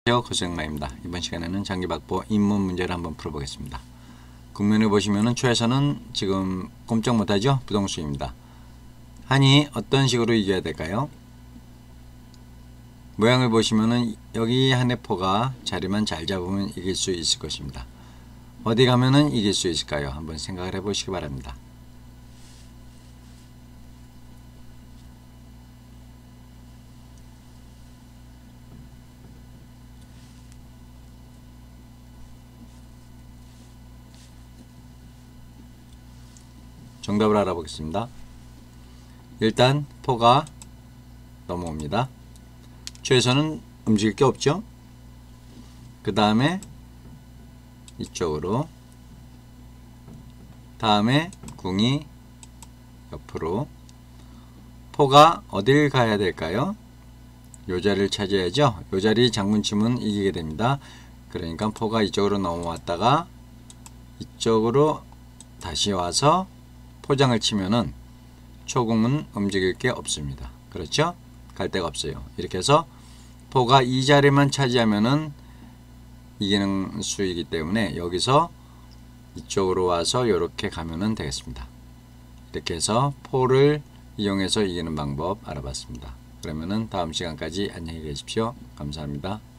고생마입니다. 이번 시간에는 장기박보 입문 문제를 한번 풀어보겠습니다. 국면을 보시면은 초에서는 지금 꼼짝 못하죠? 부동수입니다. 하니 어떤 식으로 이겨야 될까요? 모양을 보시면은 여기 한 해포가 자리만 잘 잡으면 이길 수 있을 것입니다. 어디 가면은 이길 수 있을까요? 한번 생각을 해보시기 바랍니다. 정답을 알아보겠습니다. 일단 포가 넘어옵니다. 최에서는 움직일 게 없죠. 그 다음에 이쪽으로, 다음에 궁이 옆으로. 포가 어딜 가야 될까요? 요 자리를 차지해야죠. 요 자리 장군 치면 이기게 됩니다. 그러니까 포가 이쪽으로 넘어왔다가 이쪽으로 다시 와서 포장을 치면은 초공은 움직일 게 없습니다. 그렇죠? 갈 데가 없어요. 이렇게 해서 포가 이 자리만 차지하면은 이기는 수이기 때문에 여기서 이쪽으로 와서 이렇게 가면은 되겠습니다. 이렇게 해서 포를 이용해서 이기는 방법 알아봤습니다. 그러면은 다음 시간까지 안녕히 계십시오. 감사합니다.